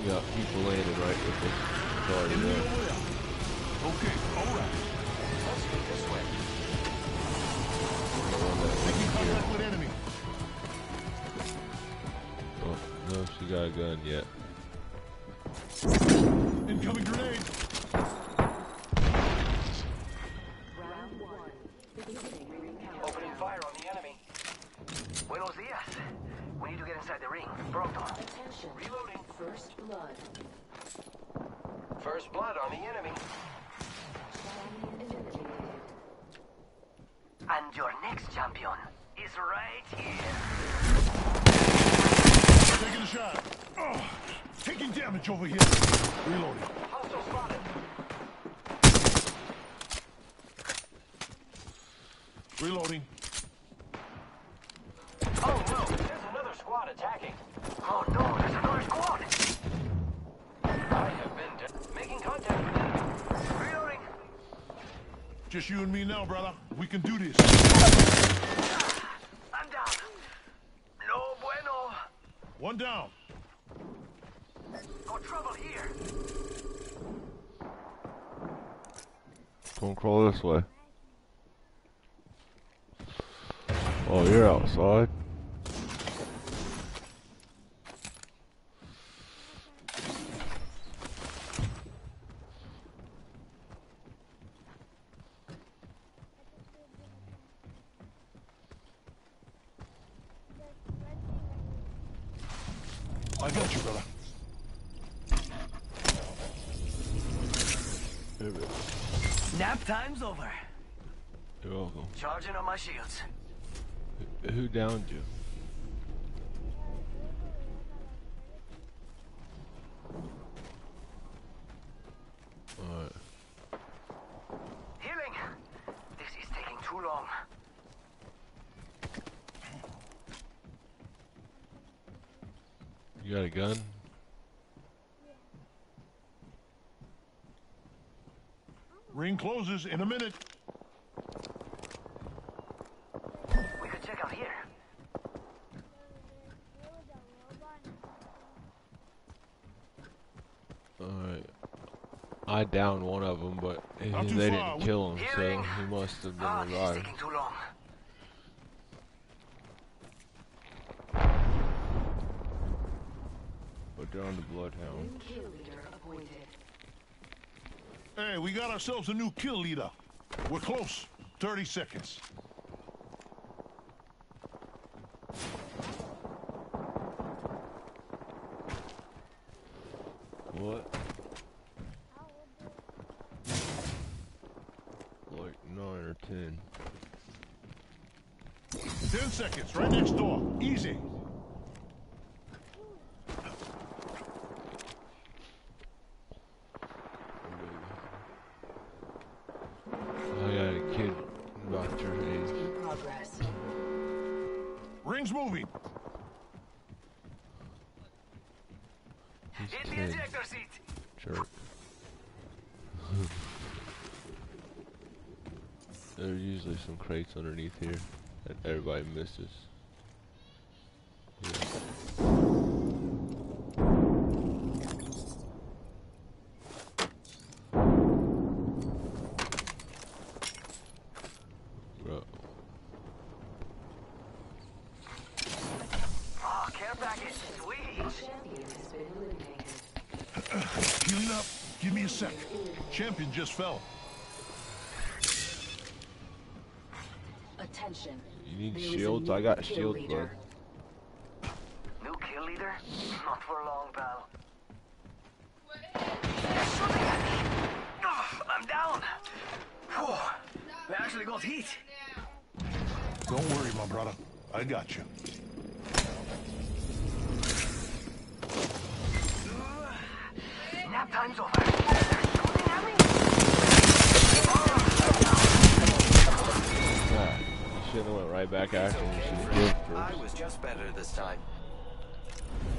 got people landing right with us. It's already there. Okay, alright. Let's get this way. Making contact with enemy. Oh, no, she got a gun yet. Incoming grenade. Round 1. Beginning ring countdown. Opening fire on the enemy. Buenos dias. We need to get inside the ring. Pronto. Attention. Reloading. First blood. First blood on the enemy. Champion eliminated. And your next champion is right here. Taking a shot. Oh, taking damage over here. Reloading. Hostile spotted. Reloading. Oh no, there's another squad attacking. Oh no, there's another squad. I have been making contact with enemy. Reloading. Just you and me now, brother. We can do this. I'm down. No bueno. One down. Got trouble here. Don't crawl this way. Oh, you're outside. I got you, brother. Nap time's over. You're welcome. Charging on my shields. Who downed you? Alright. Healing. This is taking too long. You got a gun? Ring closes in a minute. We could check out here. Alright. I downed one of them, but Not too they far. didn't kill him, so Healing. he must have been Oh, this is revived. taking too long. But they're on the Bloodhound. New kill leader appointed. Hey, we got ourselves a new kill leader. We're close. 30 seconds. What? Like 9 or 10. 10 seconds. Right next door. Easy. I got a kid about your age. In progress. Ring's moving. He's Hit the 10. ejector seat. Jerk. There's usually some crates underneath here that everybody misses. Yeah. Bro. Oh, care package. Sweet. Champion has been eliminated. Healing up. Give me a sec. Champion just fell. Attention. You need There is a shields? new I got kill shield leader. blood. New kill leader? Not for long, pal. They're shooting at me. Oh, I'm down. Whew. We actually got heat. Don't worry, my brother. I got you. Nap time's over. They're shooting at me. Yeah, you should have went right back after him. You should have I was just better this time.